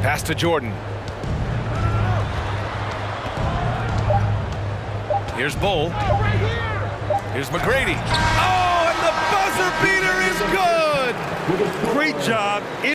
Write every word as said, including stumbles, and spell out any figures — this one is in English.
Pass to Jordan. Here's Bull. Here's McGrady. Oh, and the buzzer beater is good! Great job.